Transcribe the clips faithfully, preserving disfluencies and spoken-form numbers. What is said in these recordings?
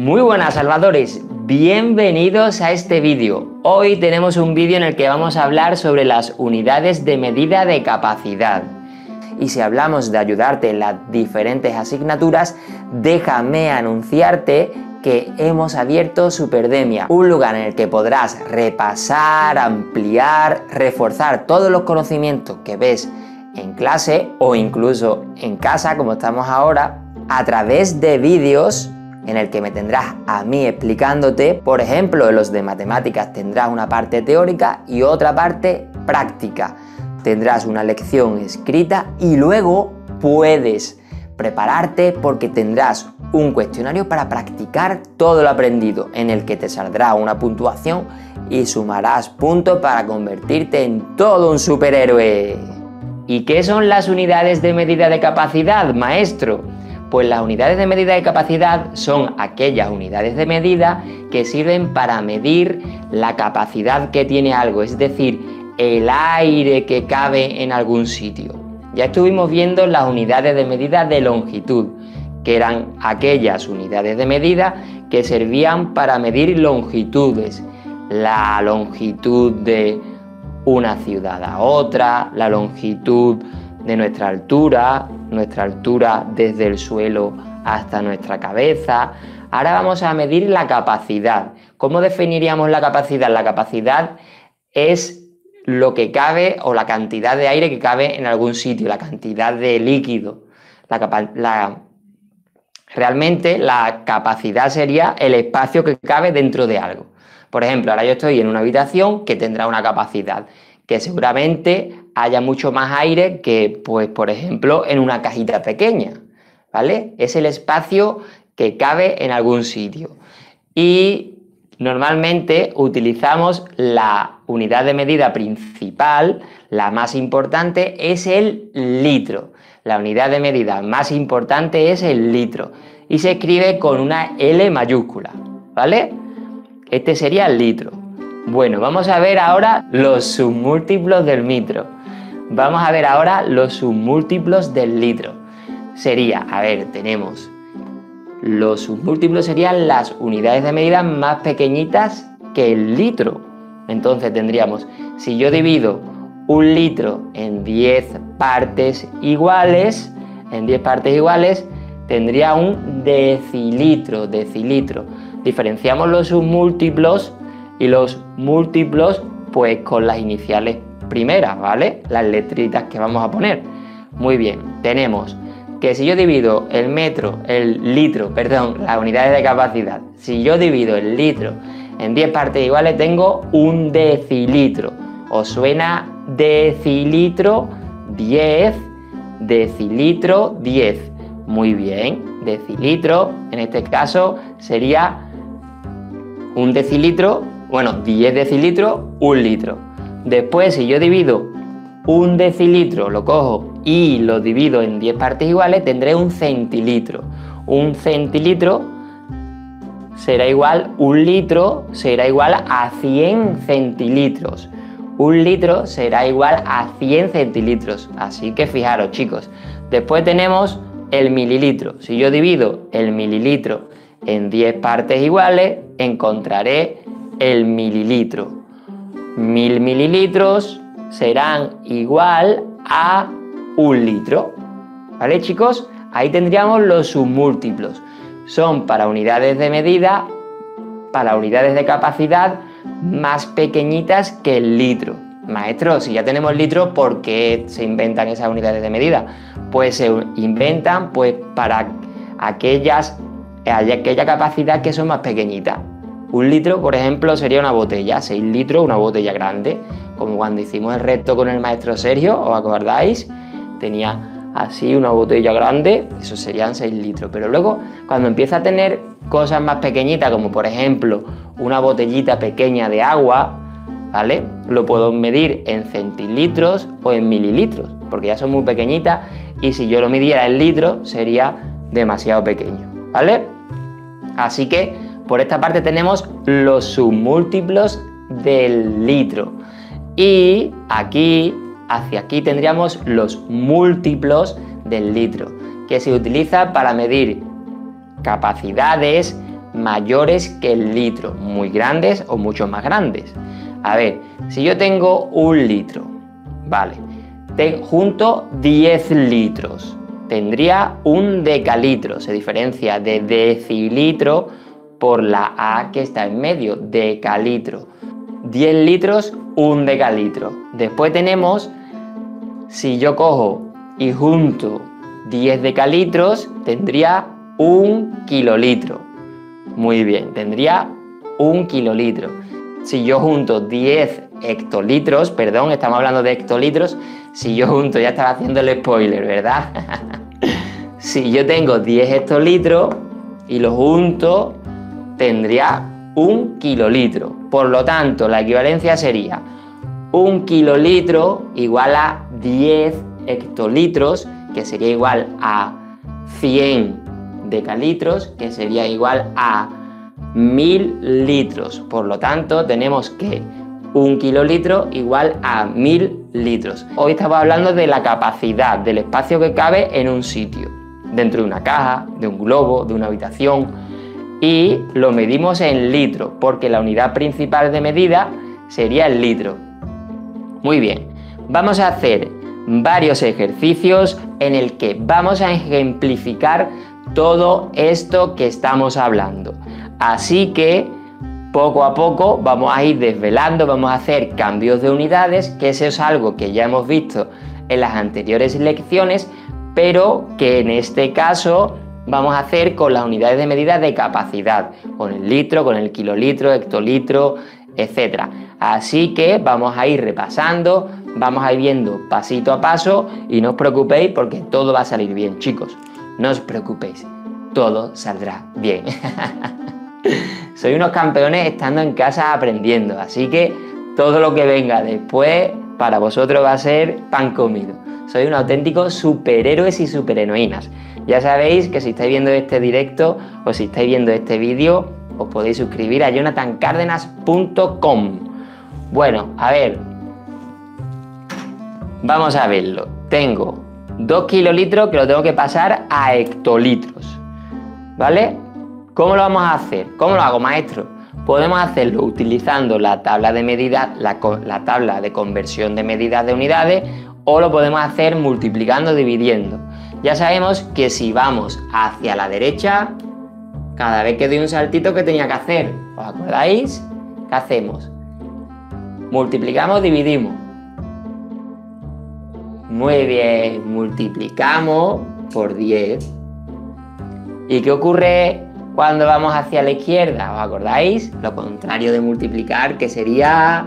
Muy buenas salvadores, bienvenidos a este vídeo. Hoy tenemos un vídeo en el que vamos a hablar sobre las unidades de medida de capacidad. Y si hablamos de ayudarte en las diferentes asignaturas, déjame anunciarte que hemos abierto Superdemia, un lugar en el que podrás repasar, ampliar, reforzar todos los conocimientos que ves en clase o incluso en casa, como estamos ahora, a través de vídeos en el que me tendrás a mí explicándote. Por ejemplo, en los de matemáticas tendrás una parte teórica y otra parte práctica. Tendrás una lección escrita y luego puedes prepararte porque tendrás un cuestionario para practicar todo lo aprendido, en el que te saldrá una puntuación y sumarás puntos para convertirte en todo un superhéroe. ¿Y qué son las unidades de medida de capacidad, maestro? Pues las unidades de medida de capacidad son aquellas unidades de medida que sirven para medir la capacidad que tiene algo, es decir, el aire que cabe en algún sitio. Ya estuvimos viendo las unidades de medida de longitud, que eran aquellas unidades de medida que servían para medir longitudes, la longitud de una ciudad a otra, la longitud de nuestra altura, nuestra altura desde el suelo hasta nuestra cabeza. Ahora vamos a medir la capacidad. ¿Cómo definiríamos la capacidad? La capacidad es lo que cabe o la cantidad de aire que cabe en algún sitio, la cantidad de líquido. La, la, realmente la capacidad sería el espacio que cabe dentro de algo. Por ejemplo, ahora yo estoy en una habitación que tendrá una capacidad, que seguramente haya mucho más aire que, pues, por ejemplo, en una cajita pequeña, ¿vale? Es el espacio que cabe en algún sitio. Y normalmente utilizamos la unidad de medida principal, la más importante, es el litro. La unidad de medida más importante es el litro y se escribe con una L mayúscula, ¿vale? Este sería el litro. Bueno, vamos a ver ahora los submúltiplos del litro. Vamos a ver ahora los submúltiplos del litro. Sería, a ver, tenemos los submúltiplos serían las unidades de medida más pequeñitas que el litro. Entonces tendríamos, si yo divido un litro en diez partes iguales, en diez partes iguales, tendría un decilitro, decilitro. Diferenciamos los submúltiplos y los múltiplos pues con las iniciales primeras, ¿vale? Las letritas que vamos a poner. Muy bien, tenemos que si yo divido el metro, el litro, perdón, las unidades de capacidad, si yo divido el litro en diez partes iguales, tengo un decilitro. ¿Os suena decilitro? diez, decilitro, diez. Muy bien, decilitro, en este caso sería un decilitro, bueno, diez decilitros, un litro. Después, si yo divido un decilitro, lo cojo y lo divido en diez partes iguales, tendré un centilitro. Un centilitro será igual, un litro será igual a cien centilitros. Un litro será igual a cien centilitros. Así que fijaros, chicos. Después tenemos el mililitro. Si yo divido el mililitro en diez partes iguales, encontraré el mililitro. Mil mililitros serán igual a un litro. ¿Vale, chicos? Ahí tendríamos los submúltiplos. Son para unidades de medida, para unidades de capacidad más pequeñitas que el litro. Maestro, si ya tenemos litros, ¿por qué se inventan esas unidades de medida? Pues se inventan pues para aquellas, aquella capacidad que son más pequeñitas. Un litro, por ejemplo, sería una botella, seis litros, una botella grande. Como cuando hicimos el reto con el maestro Sergio, ¿os acordáis? Tenía así una botella grande, eso serían seis litros. Pero luego, cuando empieza a tener cosas más pequeñitas, como por ejemplo una botellita pequeña de agua, ¿vale? Lo puedo medir en centilitros o en mililitros, porque ya son muy pequeñitas y si yo lo midiera en litros sería demasiado pequeño, ¿vale? Así que por esta parte tenemos los submúltiplos del litro. Y aquí, hacia aquí tendríamos los múltiplos del litro, que se utiliza para medir capacidades mayores que el litro, muy grandes o mucho más grandes. A ver, si yo tengo un litro, vale, te junto diez litros, tendría un decalitro, se diferencia de decilitro por la A que está en medio, decalitro. diez litros, un decalitro. Después tenemos, si yo cojo y junto diez decalitros, tendría un kilolitro. Muy bien, tendría un kilolitro. Si yo junto diez hectolitros, perdón, estamos hablando de hectolitros, si yo junto, ya estaba haciendo el spoiler, ¿verdad? Si yo tengo diez hectolitros y lo junto, tendría un kilolitro. Por lo tanto, la equivalencia sería un kilolitro igual a diez hectolitros, que sería igual a cien decalitros, que sería igual a mil litros. Por lo tanto, tenemos que un kilolitro igual a mil litros. Hoy estamos hablando de la capacidad del espacio que cabe en un sitio, dentro de una caja, de un globo, de una habitación, y lo medimos en litros, porque la unidad principal de medida sería el litro. Muy bien, vamos a hacer varios ejercicios en el que vamos a ejemplificar todo esto que estamos hablando. Así que poco a poco vamos a ir desvelando, vamos a hacer cambios de unidades, que eso es algo que ya hemos visto en las anteriores lecciones, pero que en este caso vamos a hacer con las unidades de medida de capacidad, con el litro, con el kilolitro, hectolitro, etcétera. Así que vamos a ir repasando, vamos a ir viendo pasito a paso y no os preocupéis porque todo va a salir bien, chicos. No os preocupéis, todo saldrá bien. Soy unos campeones estando en casa aprendiendo, así que todo lo que venga después para vosotros va a ser pan comido. Soy un auténtico superhéroes y superheroínas. Ya sabéis que si estáis viendo este directo o si estáis viendo este vídeo, os podéis suscribir a jonathan cárdenas punto com. Bueno, a ver, vamos a verlo. Tengo dos kilolitros que lo tengo que pasar a hectolitros, ¿vale? ¿Cómo lo vamos a hacer? ¿Cómo lo hago, maestro? Podemos hacerlo utilizando la tabla de medidas, la, la tabla de conversión de medidas de unidades, o lo podemos hacer multiplicando, dividiendo. Ya sabemos que si vamos hacia la derecha, cada vez que doy un saltito, ¿qué tenía que hacer? ¿Os acordáis? ¿Qué hacemos? Multiplicamos, dividimos. Muy bien, multiplicamos por diez. ¿Y qué ocurre cuando vamos hacia la izquierda? ¿Os acordáis? Lo contrario de multiplicar, que sería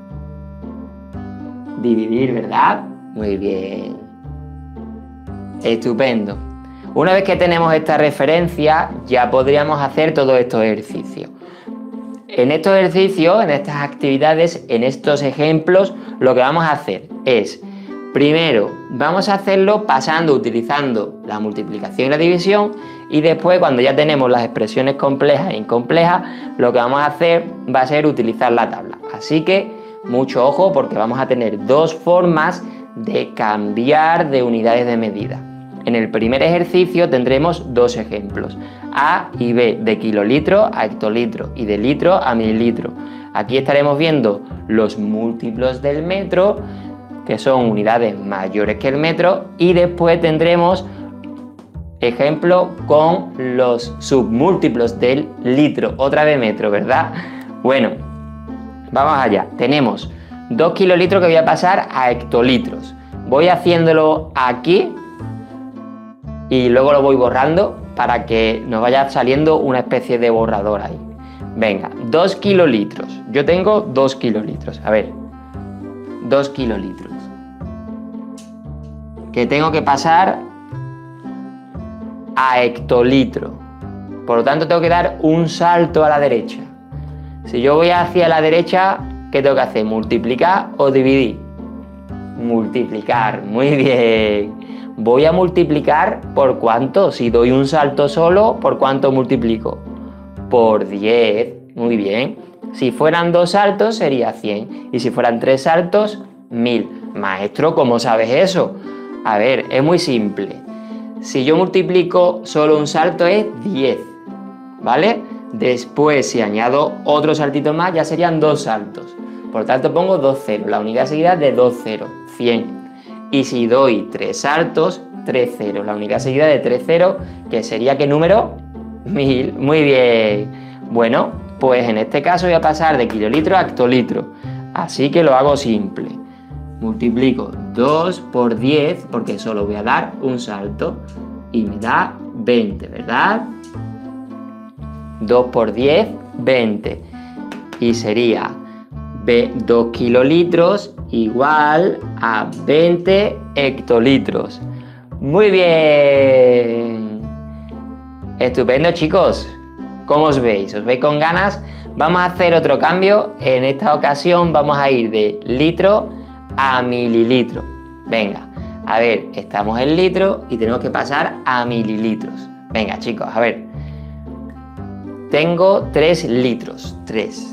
dividir, ¿verdad? Muy bien. Estupendo. Una vez que tenemos esta referencia, ya podríamos hacer todos estos ejercicios. En estos ejercicios, en estas actividades, en estos ejemplos, lo que vamos a hacer es, primero, vamos a hacerlo pasando, utilizando la multiplicación y la división, y después, cuando ya tenemos las expresiones complejas e incomplejas, lo que vamos a hacer va a ser utilizar la tabla. Así que, mucho ojo, porque vamos a tener dos formas de cambiar de unidades de medida. En el primer ejercicio tendremos dos ejemplos, A y B, de kilolitro a hectolitro y de litro a mililitro. Aquí estaremos viendo los múltiplos del metro, que son unidades mayores que el metro, y después tendremos ejemplo con los submúltiplos del litro, otra vez metro, ¿verdad? Bueno, vamos allá. Tenemos dos kilolitros que voy a pasar a hectolitros. Voy haciéndolo aquí y luego lo voy borrando para que nos vaya saliendo una especie de borrador ahí. Venga, dos kilolitros. Yo tengo dos kilolitros. A ver, dos kilolitros. Que tengo que pasar a hectolitro. Por lo tanto, tengo que dar un salto a la derecha. Si yo voy hacia la derecha, ¿qué tengo que hacer? ¿Multiplicar o dividir? Multiplicar. Muy bien. Voy a multiplicar ¿por cuánto? Si doy un salto solo, ¿por cuánto multiplico? Por diez. Muy bien. Si fueran dos saltos, sería cien. Y si fueran tres saltos, mil. Maestro, ¿cómo sabes eso? A ver, es muy simple. Si yo multiplico solo un salto es diez, ¿vale? Después, si añado otro saltito más, ya serían dos saltos. Por tanto, pongo dos ceros. La unidad seguida de dos ceros, cien. Y si doy tres saltos, tres ceros. La unidad seguida de tres ceros, que sería ¿qué número? mil. Muy bien. Bueno, pues en este caso voy a pasar de kilolitro a hectolitro. Así que lo hago simple. Multiplico dos por diez, porque solo voy a dar un salto. Y me da veinte, ¿verdad? dos por diez, veinte. Y sería dos kilolitros igual a veinte hectolitros. Muy bien. Estupendo, chicos. ¿Cómo os veis? ¿Os veis con ganas? Vamos a hacer otro cambio. En esta ocasión vamos a ir de litro a mililitro. Venga, a ver, estamos en litro y tenemos que pasar a mililitros. Venga, chicos, a ver. Tengo tres litros. tres.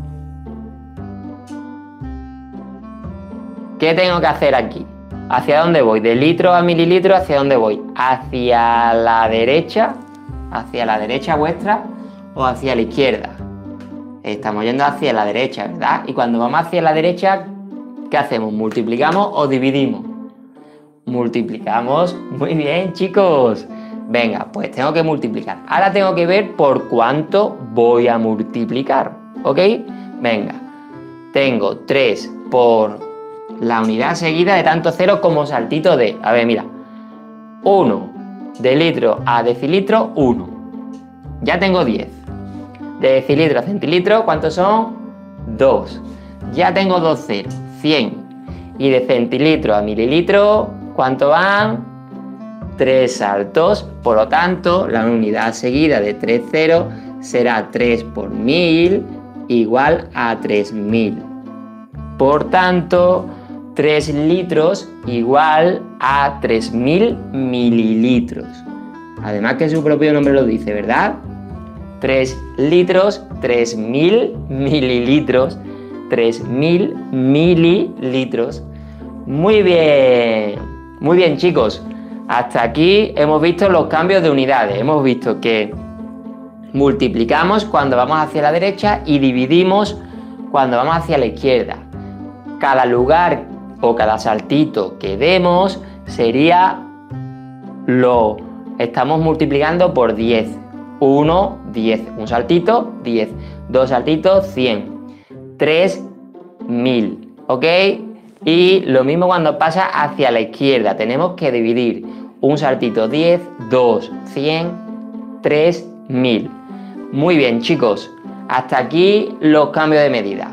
¿Qué tengo que hacer aquí? ¿Hacia dónde voy? De litro a mililitro, ¿hacia dónde voy? ¿Hacia la derecha? ¿Hacia la derecha vuestra? ¿O hacia la izquierda? Estamos yendo hacia la derecha, ¿verdad? Y cuando vamos hacia la derecha, ¿qué hacemos? ¿Multiplicamos o dividimos? Multiplicamos. Muy bien, chicos. Venga, pues tengo que multiplicar. Ahora tengo que ver por cuánto voy a multiplicar, ¿ok? Venga, tengo tres por la unidad seguida de tanto cero como saltito de... A ver, mira. uno de litro a decilitro, uno. Ya tengo diez. De decilitro a centilitro, ¿cuántos son? dos. Ya tengo dos ceros, cien. Y de centilitro a mililitro, ¿cuánto van? tres saltos. Por lo tanto, la unidad seguida de tres ceros será tres por mil igual a tres mil. Por tanto, tres litros igual a tres mil mililitros. Además que su propio nombre lo dice, ¿verdad? tres litros, tres mil mililitros, tres mil mililitros. Muy bien, muy bien, chicos. Hasta aquí hemos visto los cambios de unidades. Hemos visto que multiplicamos cuando vamos hacia la derecha y dividimos cuando vamos hacia la izquierda. Cada lugar o cada saltito que demos sería lo estamos multiplicando por diez. uno, diez. Un saltito, diez. Dos saltitos, cien. tres mil. ¿Ok? Y lo mismo cuando pasa hacia la izquierda. Tenemos que dividir un saltito diez, dos, cien, tres mil. Muy bien, chicos. Hasta aquí los cambios de medida.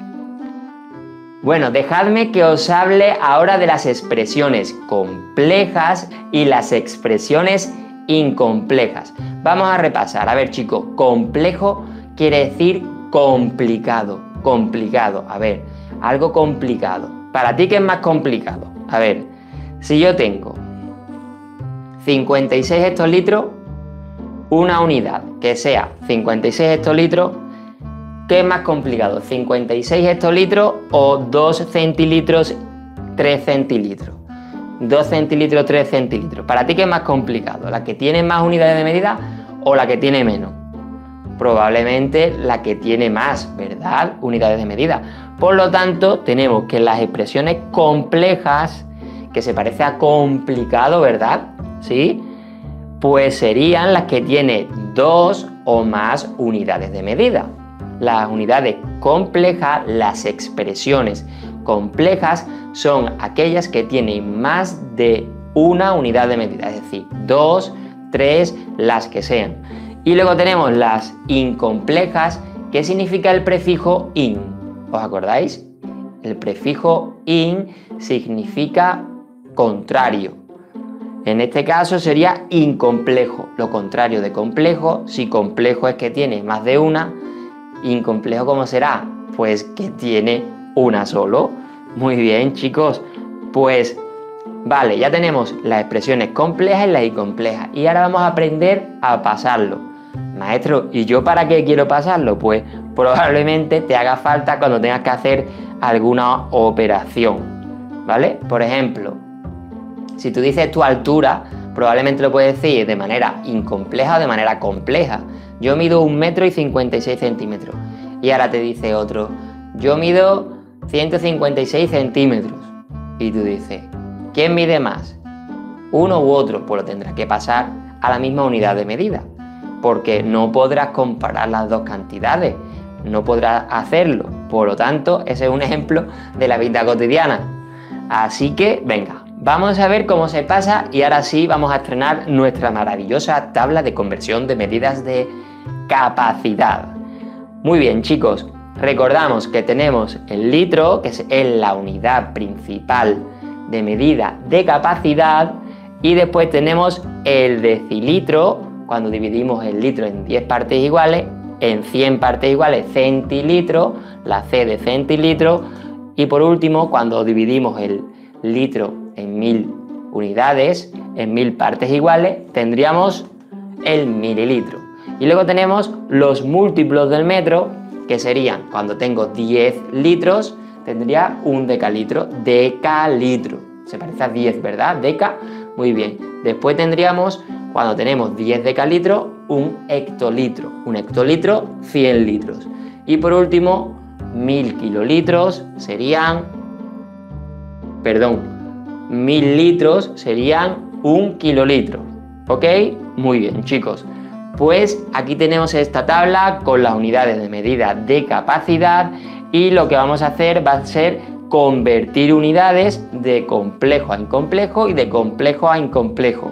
Bueno, dejadme que os hable ahora de las expresiones complejas y las expresiones incomplejas. Vamos a repasar. A ver, chicos, complejo quiere decir complicado. Complicado. A ver, algo complicado. ¿Para ti qué es más complicado? A ver, si yo tengo cincuenta y seis hectolitros, una unidad que sea cincuenta y seis hectolitros, ¿qué es más complicado? ¿cincuenta y seis hectolitros o dos centilitros, tres centilitros? dos centilitros, tres centilitros. ¿Para ti qué es más complicado? ¿La que tiene más unidades de medida o la que tiene menos? Probablemente la que tiene más, ¿verdad? Unidades de medida. Por lo tanto, tenemos que las expresiones complejas, que se parece a complicado, ¿verdad? ¿Sí? Pues serían las que tienen dos o más unidades de medida. Las unidades complejas, las expresiones complejas, son aquellas que tienen más de una unidad de medida, es decir, dos, tres, las que sean. Y luego tenemos las incomplejas, que significa el prefijo in. ¿Os acordáis? El prefijo in significa contrario. En este caso sería incomplejo. Lo contrario de complejo, si complejo es que tiene más de una, incomplejo ¿cómo será? Pues que tiene una solo. Muy bien, chicos. Pues vale, ya tenemos las expresiones complejas y las incomplejas. Y ahora vamos a aprender a pasarlo. Maestro, ¿y yo para qué quiero pasarlo? Pues probablemente te haga falta cuando tengas que hacer alguna operación, ¿vale? Por ejemplo, si tú dices tu altura, probablemente lo puedes decir de manera incompleja o de manera compleja. Yo mido un metro y cincuenta y seis centímetros. Y ahora te dice otro, yo mido ciento cincuenta y seis centímetros. Y tú dices, ¿quién mide más? ¿Uno u otro? Pues lo tendrás que pasar a la misma unidad de medida, porque no podrás comparar las dos cantidades, no podrás hacerlo. Por lo tanto, ese es un ejemplo de la vida cotidiana. Así que, venga, vamos a ver cómo se pasa y ahora sí vamos a estrenar nuestra maravillosa tabla de conversión de medidas de capacidad. Muy bien, chicos, recordamos que tenemos el litro, que es la unidad principal de medida de capacidad, y después tenemos el decilitro, cuando dividimos el litro en diez partes iguales, en cien partes iguales, centilitro, la C de centilitro, y por último, cuando dividimos el litro en mil unidades, en mil partes iguales, tendríamos el mililitro. Y luego tenemos los múltiplos del metro, que serían, cuando tengo diez litros, tendría un decalitro, decalitro. Se parece a diez, ¿verdad? Deca, muy bien. Después tendríamos, cuando tenemos diez decalitros, un hectolitro. Un hectolitro, cien litros. Y por último, mil kilolitros serían, perdón, mil litros serían un kilolitro. ¿Ok? Muy bien, chicos. Pues aquí tenemos esta tabla con las unidades de medida de capacidad y lo que vamos a hacer va a ser convertir unidades de complejo a incomplejo y de complejo a incomplejo.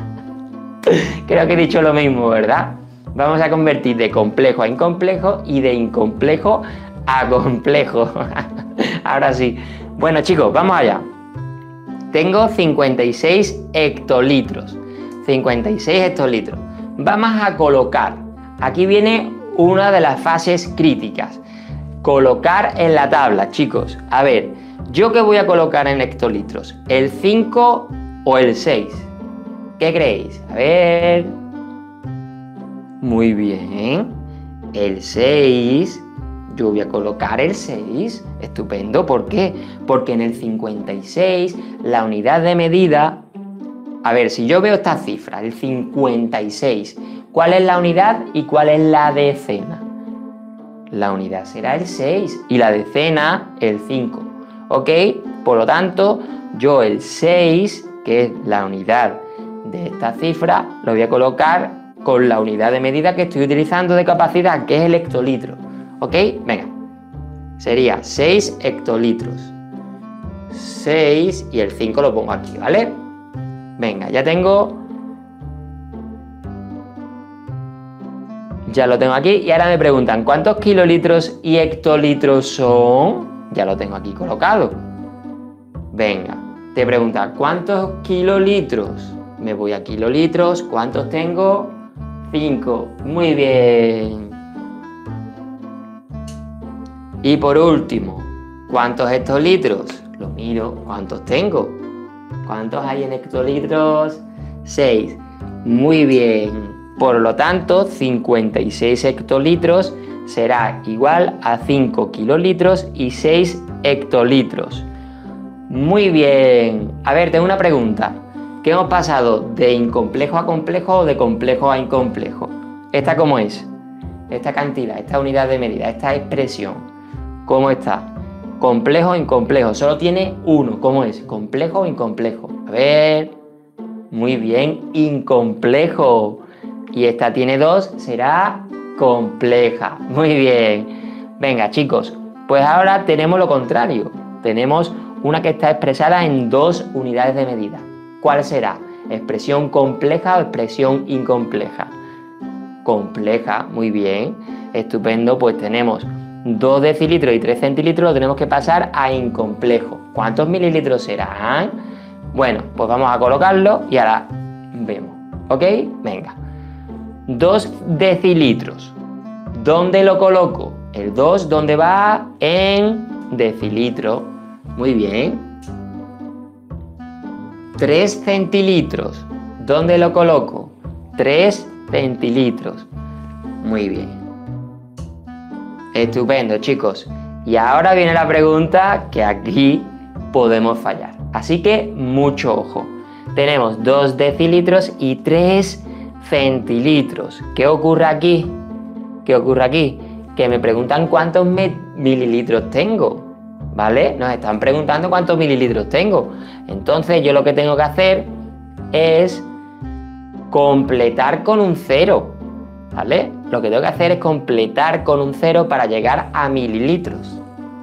Creo que he dicho lo mismo, ¿verdad? Vamos a convertir de complejo a incomplejo y de incomplejo a complejo. Ahora sí. Bueno, chicos, vamos allá. Tengo cincuenta y seis hectolitros. cincuenta y seis hectolitros. Vamos a colocar. Aquí viene una de las fases críticas. Colocar en la tabla, chicos. A ver, ¿yo qué voy a colocar en hectolitros? ¿El cinco o el seis? ¿Qué creéis? A ver. Muy bien. El seis. Yo voy a colocar el seis. Estupendo. ¿Por qué? Porque en el cincuenta y seis la unidad de medida... A ver, si yo veo esta cifra, el cincuenta y seis, ¿cuál es la unidad y cuál es la decena? La unidad será el seis y la decena el cinco. ¿Ok? Por lo tanto, yo el seis, que es la unidad de esta cifra, lo voy a colocar con la unidad de medida que estoy utilizando de capacidad, que es el hectolitro. ¿Ok? Venga. Sería seis hectolitros. seis y el cinco lo pongo aquí, ¿vale? Venga, ya tengo... Ya lo tengo aquí y ahora me preguntan ¿cuántos kilolitros y hectolitros son? Ya lo tengo aquí colocado. Venga, te pregunta ¿cuántos kilolitros? Me voy a kilolitros. ¿Cuántos tengo? cinco. Muy bien. Y por último, ¿cuántos hectolitros? Lo miro. ¿Cuántos tengo? ¿Cuántos hay en hectolitros? seis. Muy bien. Por lo tanto, cincuenta y seis hectolitros será igual a cinco kilolitros y seis hectolitros. Muy bien. A ver, tengo una pregunta. ¿Qué hemos pasado? ¿De incomplejo a complejo o de complejo a incomplejo? ¿Esta cómo es? Esta cantidad, esta unidad de medida, esta expresión. ¿Cómo está? Complejo o incomplejo. Solo tiene uno. ¿Cómo es? ¿Complejo o incomplejo? A ver. Muy bien. Incomplejo. Y esta tiene dos. Será compleja. Muy bien. Venga, chicos. Pues ahora tenemos lo contrario. Tenemos una que está expresada en dos unidades de medida. ¿Cuál será? ¿Expresión compleja o expresión incompleja? Compleja. Muy bien. Estupendo. Pues tenemos dos decilitros y tres centilitros, lo tenemos que pasar a incomplejo. ¿Cuántos mililitros serán? Bueno, pues vamos a colocarlo y ahora vemos. ¿Ok? Venga. dos decilitros. ¿Dónde lo coloco? El dos, ¿dónde va? En decilitro. Muy bien. tres centilitros. ¿Dónde lo coloco? tres centilitros. Muy bien. Estupendo, chicos. Y ahora viene la pregunta que aquí podemos fallar. Así que mucho ojo. tenemos dos decilitros y tres centilitros. ¿Qué ocurre aquí? ¿Qué ocurre aquí? Que me preguntan cuántos mililitros tengo, ¿vale? Nos están preguntando cuántos mililitros tengo. Entonces yo lo que tengo que hacer es completar con un cero, ¿vale? Lo que tengo que hacer es completar con un cero para llegar a mililitros.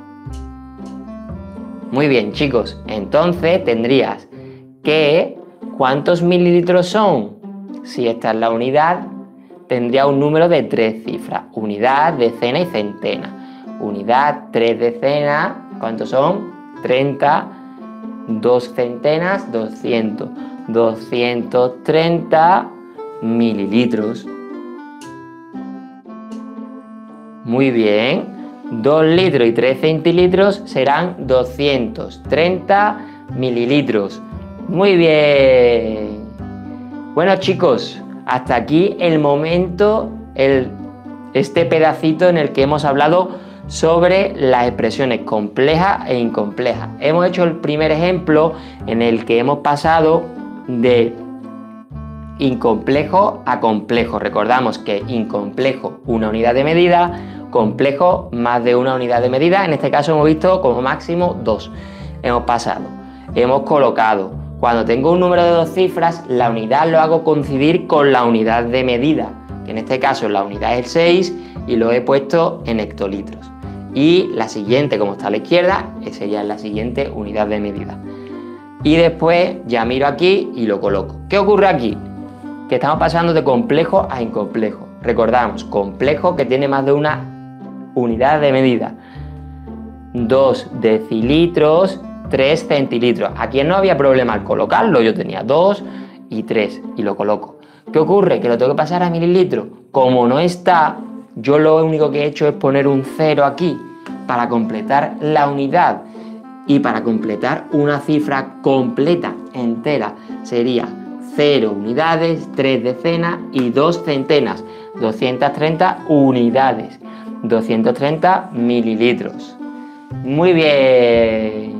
Muy bien, chicos. Entonces tendrías que... ¿Cuántos mililitros son? Si esta es la unidad, tendría un número de tres cifras. Unidad, decena y centena. Unidad, tres decenas, ¿cuántos son? treinta. Dos centenas, doscientos. doscientos treinta mililitros. Muy bien. dos litros y tres centilitros serán doscientos treinta mililitros. Muy bien. Bueno, chicos, hasta aquí el momento, el, este pedacito en el que hemos hablado sobre las expresiones complejas e incomplejas. Hemos hecho el primer ejemplo en el que hemos pasado de incomplejo a complejo. Recordamos que incomplejo, una unidad de medida, complejo, más de una unidad de medida. En este caso hemos visto como máximo dos. Hemos pasado, hemos colocado. Cuando tengo un número de dos cifras, la unidad lo hago coincidir con la unidad de medida, que en este caso la unidad es el seis y lo he puesto en hectolitros. Y la siguiente, como está a la izquierda, esa ya es la siguiente unidad de medida. Y después ya miro aquí y lo coloco. ¿Qué ocurre aquí? Que estamos pasando de complejo a incomplejo. Recordamos, complejo que tiene más de una unidad de medida. dos decilitros, tres centilitros. Aquí no había problema al colocarlo, yo tenía dos y tres y lo coloco. ¿Qué ocurre? Que lo tengo que pasar a mililitros. Como no está, yo lo único que he hecho es poner un cero aquí para completar la unidad y para completar una cifra completa, entera, sería cero unidades, tres decenas y dos centenas, doscientas treinta unidades, doscientos treinta mililitros. Muy bien.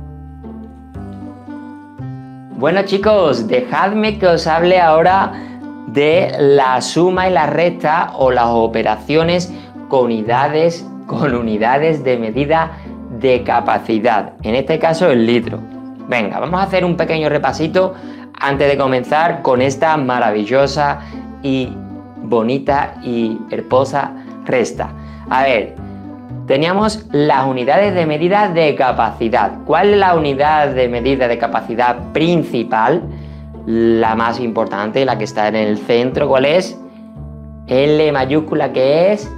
Bueno, chicos, dejadme que os hable ahora de la suma y la resta o las operaciones con unidades, con unidades de medida de capacidad, en este caso el litro. Venga, vamos a hacer un pequeño repasito antes de comenzar con esta maravillosa y bonita y hermosa resta. A ver, teníamos las unidades de medida de capacidad. ¿Cuál es la unidad de medida de capacidad principal? La más importante, la que está en el centro, ¿cuál es? L mayúscula, que es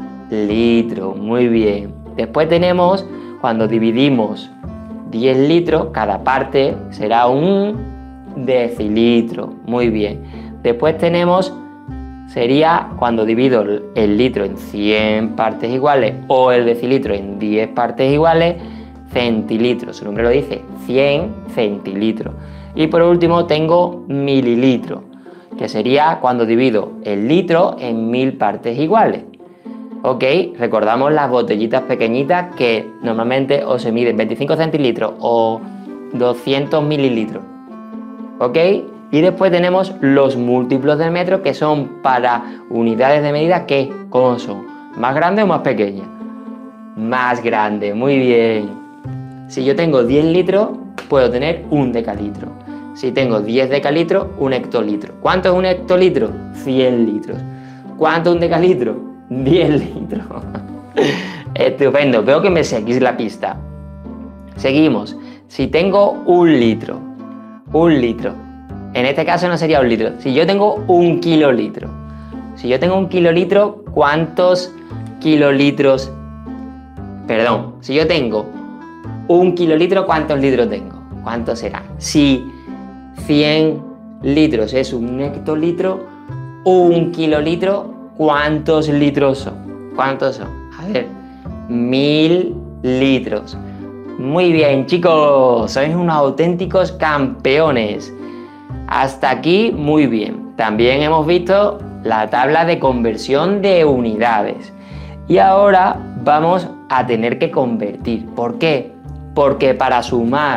litro. Muy bien. Después tenemos, cuando dividimos diez litros, cada parte será un decilitro. Muy bien. Después tenemos, sería cuando divido el litro en cien partes iguales o el decilitro en diez partes iguales, centilitros. Su nombre lo dice, cien centilitros. Y por último tengo mililitro, que sería cuando divido el litro en mil partes iguales. Ok, recordamos las botellitas pequeñitas que normalmente o se miden veinticinco centilitros o doscientos mililitros. Ok, y después tenemos los múltiplos del metro, que son para unidades de medida que, ¿cómo son? ¿Más grandes o más pequeñas? Más grande, muy bien. Si yo tengo diez litros, puedo tener un decalitro. Si tengo diez decalitros, un hectolitro. ¿Cuánto es un hectolitro? cien litros. ¿Cuánto es un decalitro? diez litros. Estupendo, veo que me seguís la pista. Seguimos. Si tengo un litro, un litro, en este caso no sería un litro. Si yo tengo un kilolitro, si yo tengo un kilolitro, ¿cuántos kilolitros? Perdón, si yo tengo un kilolitro, ¿cuántos litros tengo? ¿Cuántos serán? Si cien litros es un hectolitro, un kilolitro, ¿cuántos litros son? ¿Cuántos son? A ver, mil litros. Muy bien, chicos, sois unos auténticos campeones. Hasta aquí, muy bien. También hemos visto la tabla de conversión de unidades. Y ahora vamos a tener que convertir. ¿Por qué? Porque para sumar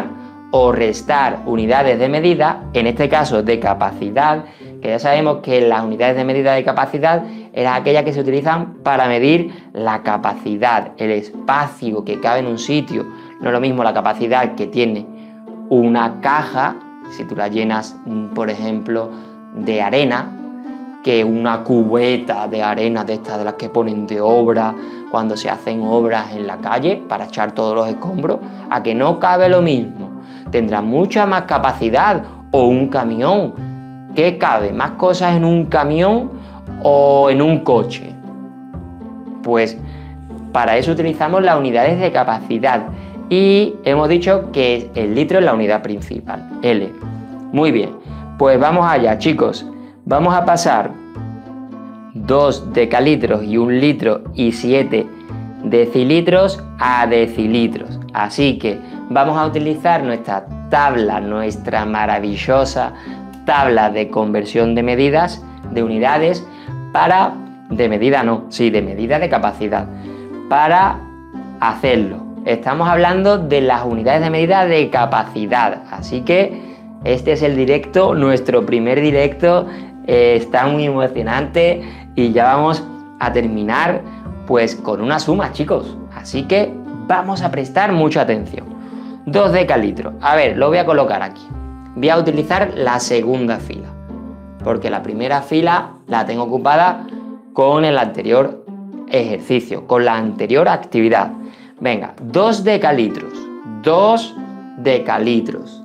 o restar unidades de medida, en este caso de capacidad, que ya sabemos que las unidades de medida de capacidad eran aquellas que se utilizan para medir la capacidad, el espacio que cabe en un sitio. No es lo mismo la capacidad que tiene una caja, si tú la llenas, por ejemplo, de arena, que una cubeta de arena de estas de las que ponen de obra cuando se hacen obras en la calle para echar todos los escombros, a que no cabe lo mismo. Tendrá mucha más capacidad. O un camión. ¿Qué cabe? ¿Más cosas en un camión o en un coche? Pues para eso utilizamos las unidades de capacidad. Y hemos dicho que el litro es la unidad principal, L. Muy bien, pues vamos allá, chicos. Vamos a pasar dos decalitros y un litro y siete decilitros a decilitros. Así que vamos a utilizar nuestra tabla, nuestra maravillosa tabla de conversión de medidas, de unidades, para, de medida no, sí, de medida de capacidad, para hacerlo. Estamos hablando de las unidades de medida de capacidad, así que este es el directo, nuestro primer directo, eh, está muy emocionante y ya vamos a terminar pues con una suma, chicos, así que vamos a prestar mucha atención. dos decalitros, a ver, lo voy a colocar aquí, voy a utilizar la segunda fila, porque la primera fila la tengo ocupada con el anterior ejercicio, con la anterior actividad. Venga, dos decalitros, dos decalitros.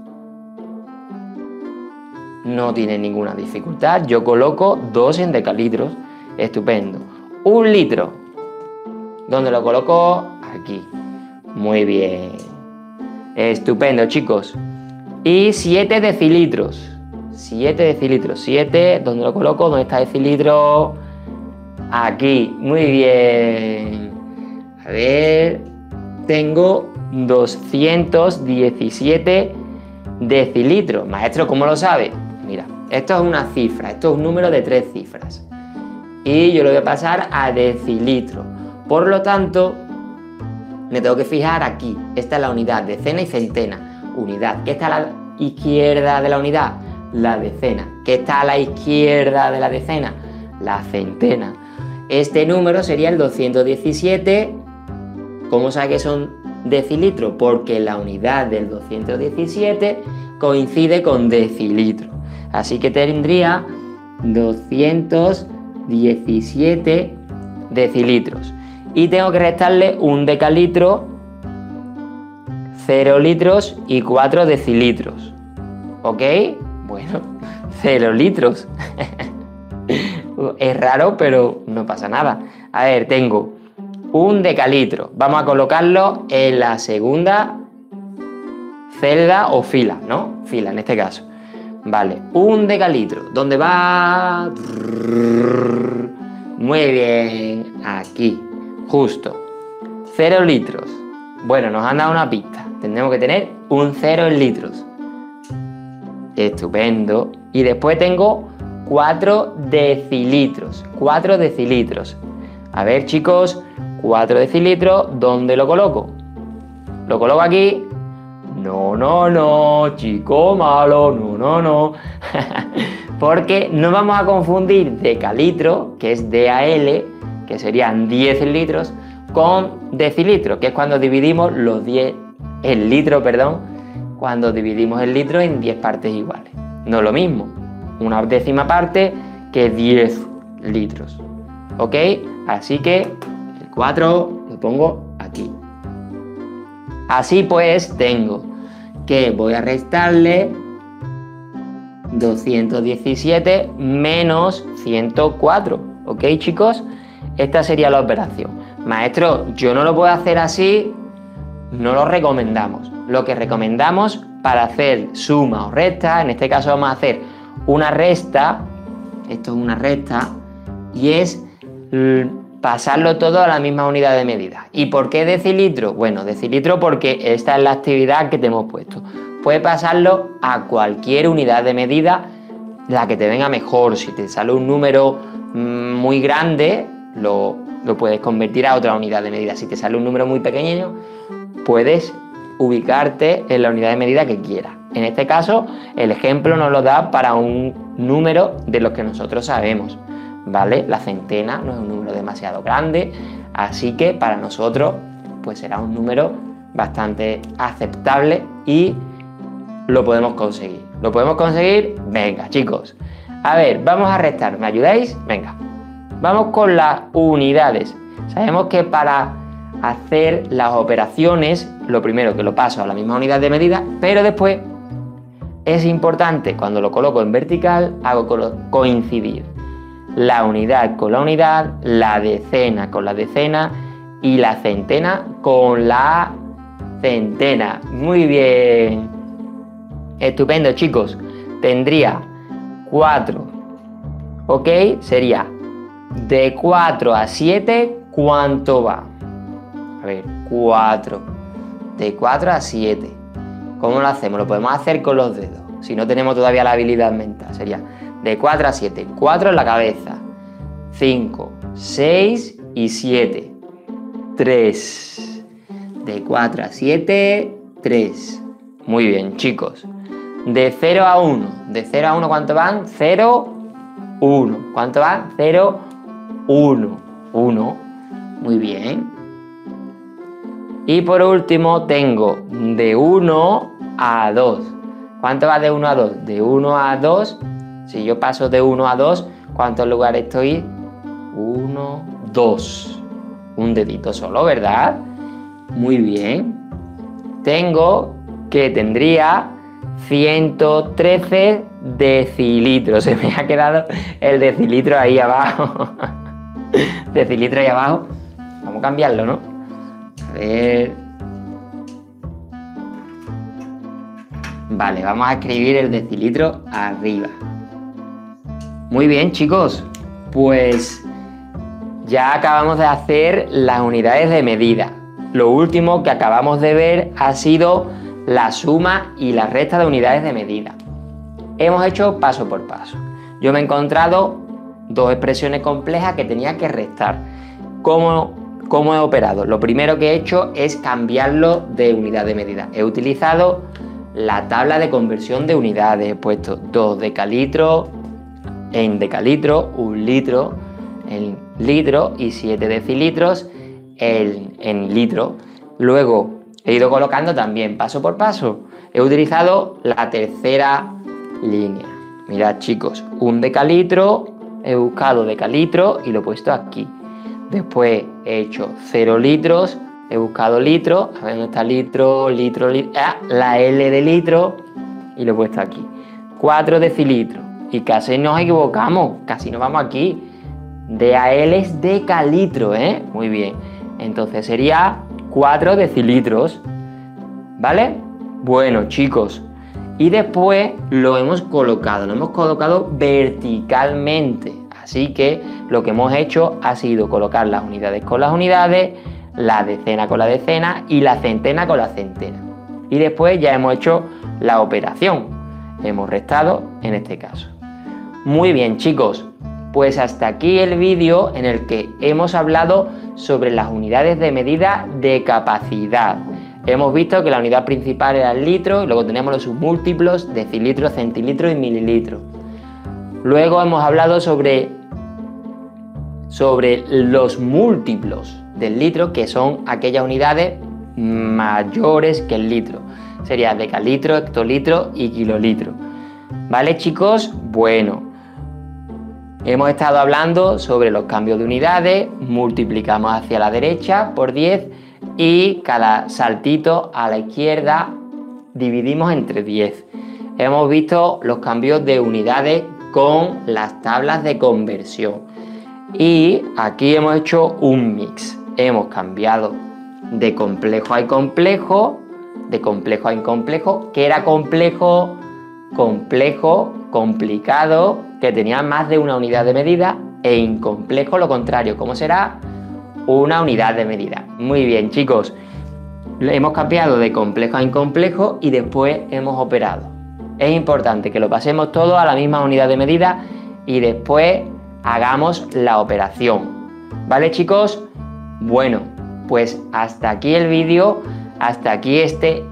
No tiene ninguna dificultad, yo coloco dos en decalitros, estupendo. Un litro, ¿dónde lo coloco? Aquí, muy bien, estupendo, chicos. Y siete decilitros, siete decilitros, siete, ¿dónde lo coloco? ¿Dónde está decilitro? Aquí, muy bien. A ver, tengo doscientos diecisiete decilitros. Maestro, ¿cómo lo sabe? Mira, esto es una cifra, esto es un número de tres cifras. Y yo lo voy a pasar a decilitro. Por lo tanto, me tengo que fijar aquí. Esta es la unidad, decena y centena. Unidad. ¿Qué está a la izquierda de la unidad? La decena. ¿Qué está a la izquierda de la decena? La centena. Este número sería el doscientos diecisiete. ¿Cómo sabe que son decilitros? Porque la unidad del doscientos diecisiete coincide con decilitro. Así que tendría doscientos diecisiete decilitros. Y tengo que restarle un decalitro, cero litros y cuatro decilitros. ¿Ok? Bueno, cero litros. Es raro, pero no pasa nada. A ver, tengo un decalitro. Vamos a colocarlo en la segunda celda o fila, ¿no? Fila en este caso. Vale, un decalitro. ¿Dónde va? Muy bien, aquí, justo. Cero litros. Bueno, nos han dado una pista. Tendremos que tener un cero en litros. Estupendo. Y después tengo cuatro decilitros. cuatro decilitros. A ver, chicos, cuatro decilitros, ¿dónde lo coloco? ¿Lo coloco aquí? No, no, no, chico malo, no, no, no. Porque no vamos a confundir decalitro, que es D A L, que serían diez litros, con decilitro, que es cuando dividimos los diez, el litro, perdón, cuando dividimos el litro en diez partes iguales. No es lo mismo, una décima parte que diez litros. ¿Ok? Así que el cuatro lo pongo aquí. Así pues tengo que voy a restarle doscientos diecisiete menos ciento cuatro. ¿Ok, chicos? Esta sería la operación. Maestro, yo no lo puedo hacer así, no lo recomendamos. Lo que recomendamos para hacer suma o resta, en este caso vamos a hacer una resta, esto es una resta, y es pasarlo todo a la misma unidad de medida. ¿Y por qué decilitro? Bueno, decilitro porque esta es la actividad que te hemos puesto. Puedes pasarlo a cualquier unidad de medida, la que te venga mejor. Si te sale un número muy grande, lo, lo puedes convertir a otra unidad de medida. Si te sale un número muy pequeño, puedes ubicarte en la unidad de medida que quieras. En este caso, el ejemplo nos lo da para un número de los que nosotros sabemos, ¿vale? La centena no es un número demasiado grande, así que para nosotros pues será un número bastante aceptable y lo podemos conseguir. ¿Lo podemos conseguir? Venga, chicos. A ver, vamos a restar. ¿Me ayudáis? Venga. Vamos con las unidades. Sabemos que para hacer las operaciones, lo primero que lo paso a la misma unidad de medida, pero después es importante, cuando lo coloco en vertical, hago coincidir la unidad con la unidad, la decena con la decena y la centena con la centena. Muy bien. Estupendo, chicos. Tendría cuatro. ¿Ok? Sería de cuatro a siete, ¿cuánto va? A ver, cuatro. De cuatro a siete. ¿Cómo lo hacemos? Lo podemos hacer con los dedos. Si no tenemos todavía la habilidad mental. Sería de cuatro a siete. cuatro en la cabeza. cinco, seis y siete. tres. De cuatro a siete, tres. Muy bien, chicos. De cero a uno. De cero a uno, ¿cuánto van? cero, uno. ¿Cuánto van? cero, uno. uno. Muy bien. Y por último tengo de uno a dos. ¿Cuánto va de uno a dos? De uno a dos. Si yo paso de uno a dos, ¿cuántos lugares estoy? uno, dos. Un dedito solo, ¿verdad? Muy bien. Tengo que tendría ciento trece decilitros. Se me ha quedado el decilitro ahí abajo. Decilitro ahí abajo. Vamos a cambiarlo, ¿no? A ver. Vale, vamos a escribir el decilitro arriba. Muy bien, chicos. Pues ya acabamos de hacer las unidades de medida. Lo último que acabamos de ver ha sido la suma y la resta de unidades de medida. Hemos hecho paso por paso. Yo me he encontrado dos expresiones complejas que tenía que restar. ¿Cómo, cómo he operado? Lo primero que he hecho es cambiarlo de unidad de medida. He utilizado la tabla de conversión de unidades. He puesto dos decalitros en decalitro, un litro en litro y siete decilitros en, en litro. Luego he ido colocando también paso por paso. He utilizado la tercera línea. Mirad, chicos, un decalitro, he buscado decalitro y lo he puesto aquí. Después he hecho cero litros, he buscado litro, a ver dónde está litro, litro, litro, ah, la L de litro y lo he puesto aquí. cuatro decilitros. Y casi nos equivocamos, casi nos vamos aquí. D A L es decalitro, ¿eh? Muy bien. Entonces sería cuatro decilitros, ¿vale? Bueno, chicos, y después lo hemos colocado, lo hemos colocado verticalmente. Así que lo que hemos hecho ha sido colocar las unidades con las unidades, la decena con la decena y la centena con la centena. Y después ya hemos hecho la operación. Hemos restado en este caso. Muy bien, chicos. Pues hasta aquí el vídeo en el que hemos hablado sobre las unidades de medida de capacidad. Hemos visto que la unidad principal era el litro y luego tenemos los submúltiplos, decilitro, centilitro y mililitro. Luego hemos hablado sobre, sobre los múltiplos del litro, que son aquellas unidades mayores que el litro. Sería decalitro, hectolitro y kilolitro. ¿Vale, chicos? Bueno. Hemos estado hablando sobre los cambios de unidades, multiplicamos hacia la derecha por diez y cada saltito a la izquierda dividimos entre diez. Hemos visto los cambios de unidades con las tablas de conversión y aquí hemos hecho un mix. Hemos cambiado de complejo a incomplejo, de complejo a incomplejo, que era complejo, complejo, complicado, que tenía más de una unidad de medida, e incomplejo lo contrario. ¿Cómo será? Una unidad de medida. Muy bien, chicos. Hemos cambiado de complejo a incomplejo y después hemos operado. Es importante que lo pasemos todo a la misma unidad de medida y después hagamos la operación. ¿Vale, chicos? Bueno, pues hasta aquí el vídeo, hasta aquí este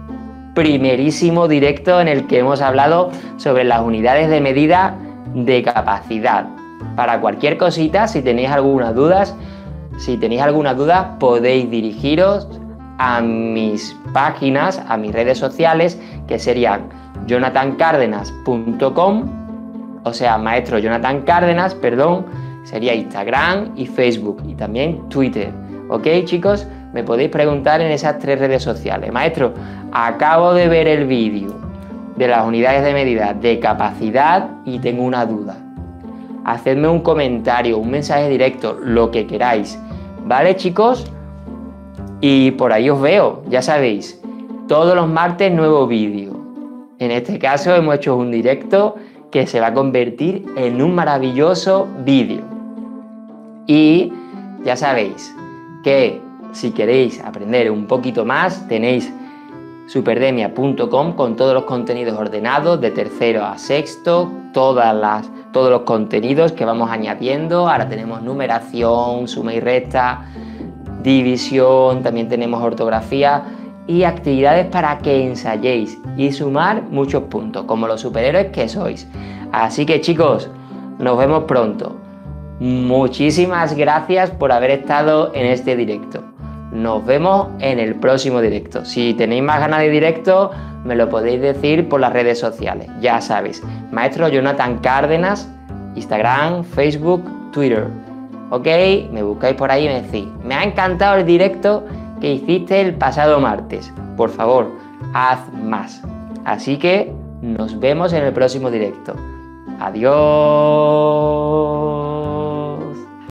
primerísimo directo en el que hemos hablado sobre las unidades de medida de capacidad. Para cualquier cosita, si tenéis algunas dudas, si tenéis alguna duda, podéis dirigiros a mis páginas, a mis redes sociales, que serían jonathan cárdenas punto com, o sea, maestro Jonathan Cárdenas, perdón, sería Instagram y Facebook, y también Twitter. ¿Ok, chicos? Me podéis preguntar en esas tres redes sociales. Maestro, acabo de ver el vídeo de las unidades de medida de capacidad y tengo una duda. Hacedme un comentario, un mensaje directo, lo que queráis. ¿Vale, chicos? Y por ahí os veo, ya sabéis, todos los martes nuevo vídeo. En este caso hemos hecho un directo que se va a convertir en un maravilloso vídeo. Y ya sabéis que si queréis aprender un poquito más, tenéis superdemia punto com con todos los contenidos ordenados de tercero a sexto, todas las, todos los contenidos que vamos añadiendo. Ahora tenemos numeración, suma y resta, división, también tenemos ortografía y actividades para que ensayéis y sumar muchos puntos, como los superhéroes que sois. Así que, chicos, nos vemos pronto. Muchísimas gracias por haber estado en este directo. Nos vemos en el próximo directo. Si tenéis más ganas de directo, me lo podéis decir por las redes sociales. Ya sabéis, maestro Jonathan Cárdenas, Instagram, Facebook, Twitter. ¿Ok? Me buscáis por ahí y me decís, me ha encantado el directo que hiciste el pasado martes. Por favor, haz más. Así que nos vemos en el próximo directo. Adiós.